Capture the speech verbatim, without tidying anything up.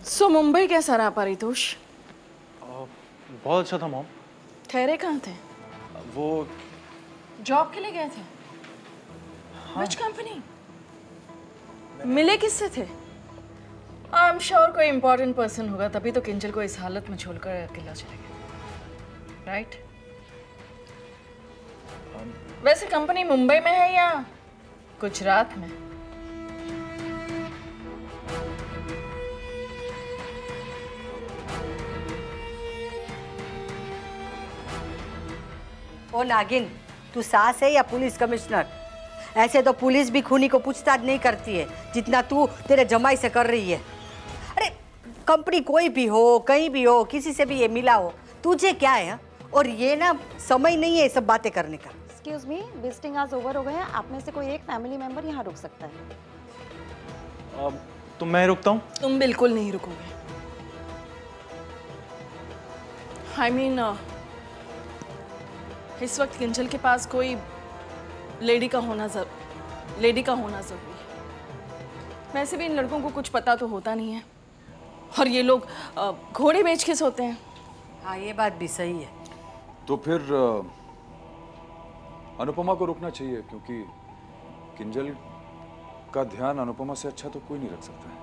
सो so, Mumbai कैसा रहा परितोष? बहुत अच्छा था मॉम। ठहरे कहाँ थे? वो जॉब के लिए गए थे। हाँ। Which company? मिले किससे थे? आई एम श्योर कोई इम्पोर्टेंट पर्सन होगा, तभी तो किंजल को इस हालत में छोड़कर अकेला चले गए, राइट? um, वैसे कंपनी मुंबई में है या गुजरात में? ओ नागिन, तू सास है या पुलिस कमिश्नर? ऐसे तो पुलिस भी खूनी को पूछताछ नहीं करती है जितना तू तेरे जमाई से कर रही है। अरे कंपनी कोई भी हो, कहीं भी हो, किसी से भी ये मिला हो, तुझे क्या है? और ये ना समय नहीं है ये सब बातें करने का। Excuse me, visiting hours over हो गए हैं। आप में से कोई एक फैमिली मेंबर यहाँ रुक सकता है। अब तो मैं रुकता हूँ। तुम बिल्कुल नहीं रुकोगे। I I mean mean, uh, इस वक्त किंजल के पास कोई लेडी का होना जरूर लेडी का होना जरूरी है। वैसे भी इन लड़कों को कुछ पता तो होता नहीं है, और ये लोग घोड़े बेच के सोते हैं। हाँ, ये बात भी सही है। तो फिर अनुपमा को रुकना चाहिए, क्योंकि किंजल का ध्यान अनुपमा से अच्छा तो कोई नहीं रख सकता है।